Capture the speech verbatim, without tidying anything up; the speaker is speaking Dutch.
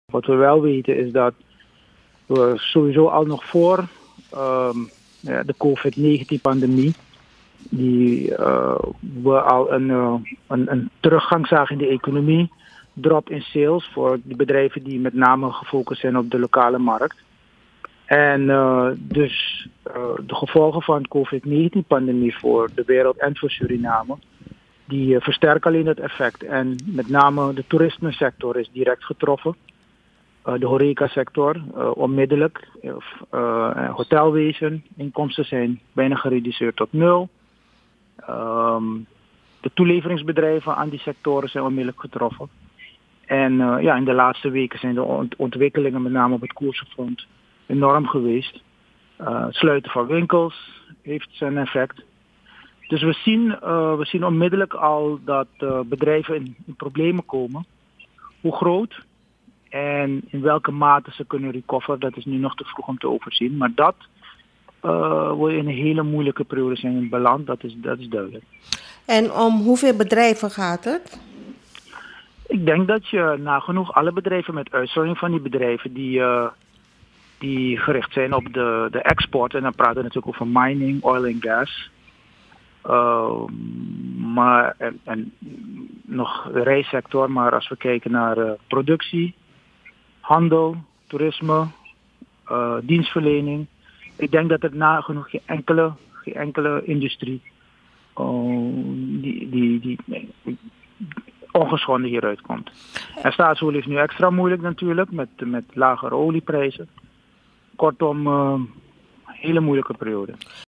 Wat we wel weten is dat we sowieso al nog voor um, ja, de covid negentien pandemie, die uh, we al een, uh, een, een teruggang zagen in de economie, drop in sales voor de bedrijven die met name gefocust zijn op de lokale markt. En uh, dus uh, de gevolgen van de covid negentien pandemie voor de wereld en voor Suriname, die uh, versterken alleen dat effect. En met name de toerismesector is direct getroffen. Uh, de horecasector uh, onmiddellijk. Uh, uh, hotelwezen, inkomsten zijn bijna gereduceerd tot nul. Um, de toeleveringsbedrijven aan die sectoren zijn onmiddellijk getroffen. En uh, ja, in de laatste weken zijn de ont- ontwikkelingen met name op het koersenfront enorm geweest. Uh, het sluiten van winkels heeft zijn effect. Dus we zien, uh, we zien onmiddellijk al dat uh, bedrijven in, in problemen komen. Hoe groot en in welke mate ze kunnen recoveren, dat is nu nog te vroeg om te overzien. Maar dat uh, we in een hele moeilijke periode zijn beland, dat is, dat is duidelijk. En om hoeveel bedrijven gaat het? Ik denk dat je nagenoeg alle bedrijven, met uitzondering van die bedrijven die, uh, die gericht zijn op de, de export, en dan praten we natuurlijk over mining, oil en gas. Uh, maar, en, en nog de reissector, maar als we kijken naar uh, productie, handel, toerisme, uh, dienstverlening. Ik denk dat er nagenoeg geen enkele, geen enkele industrie uh, die, die, die nee, ongeschonden hieruit komt. En staatsolie is nu extra moeilijk natuurlijk, met, met lagere olieprijzen. Kortom, uh, hele moeilijke periode.